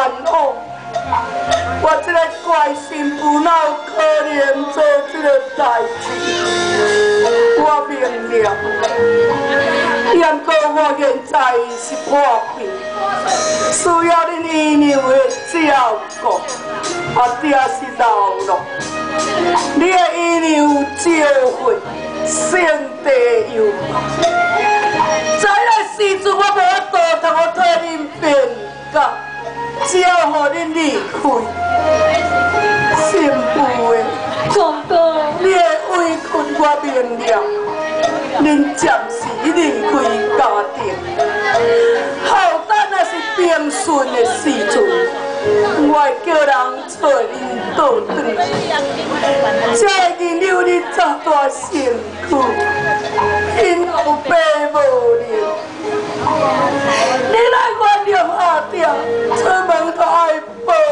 枉。我这个怪心不恼可怜做这个代志，我明了。言过我现在是破病，需要恁姨娘的照顾，定是老了。你的姨娘有智慧，性地又好，在那时阵我无法度通我替恁辩解。只要予恁离开，心妇的公公，你的委屈我明了。恁暂时离开家庭，后等若是平顺的时阵，我会叫人找恁倒转，才会认留你这大辛苦，因有爸无娘。你来原谅阿爹，出门都爱保